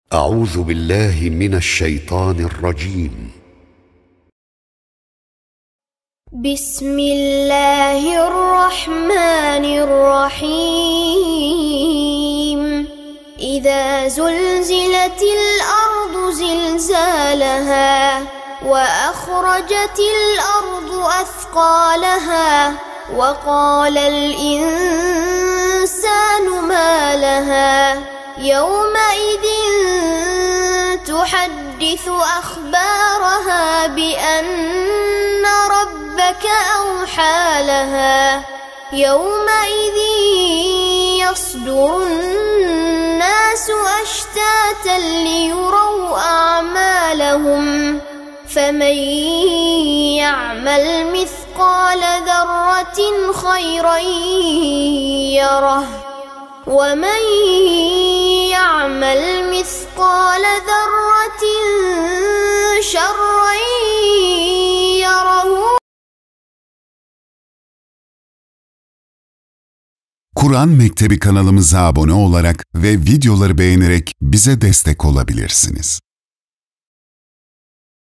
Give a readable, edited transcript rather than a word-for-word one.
أعوذ بالله من الشيطان الرجيم. بسم الله الرحمن الرحيم. إذا زلزلت الأرض زلزالها وأخرجت الأرض أثقالها وقال الإنسان ما لها يومئذ تحدث أخبارها بأن ربك أوحى لها يومئذ يصدر الناس أشتاتا ليروا أعمالهم فمن يعمل مثقال ذرة خيرا يره ومن يعمل مثقال ذرة شرا يره. Kur'an Mektebi kanalımıza abone olarak ve videoları beğenerek bize destek olabilirsiniz.